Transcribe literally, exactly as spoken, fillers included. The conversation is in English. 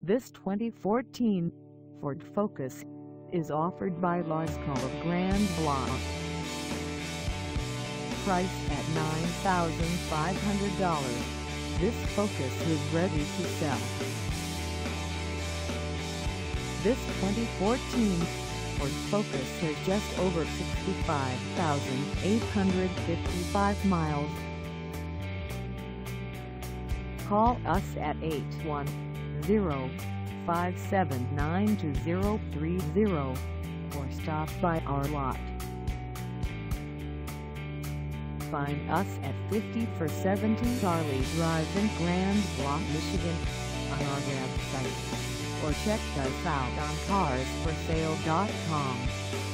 This twenty fourteen Ford Focus is offered by Lasco of Grand Blanc. Priced at nine thousand five hundred dollars, this Focus is ready to sell. This twenty fourteen Ford Focus has just over sixty-five thousand eight hundred fifty-five miles. Call us at eight one zero, five seven nine, two zero three zero or stop by our lot. Find us at fifty four seventy Charlie Drive in Grand Blanc, Michigan on our website, or check us out on cars for sale dot com.